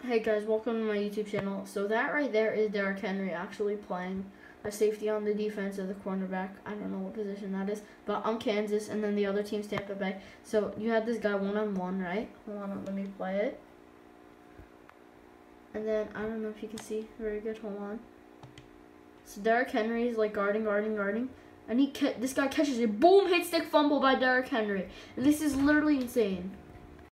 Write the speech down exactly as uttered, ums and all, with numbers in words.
Hey guys, welcome to my YouTube channel. So that right there is Derrick Henry actually playing a safety on the defense of the cornerback. I don't know what position that is, but I'm Kansas, and then the other team's Tampa Bay. So you had this guy one-on-one, right? Hold on, let me play it. And then, I don't know if you can see. Very good, hold on. So Derrick Henry is like guarding, guarding, guarding. And he ca this guy catches it. Boom, hit stick fumble by Derrick Henry. And this is literally insane.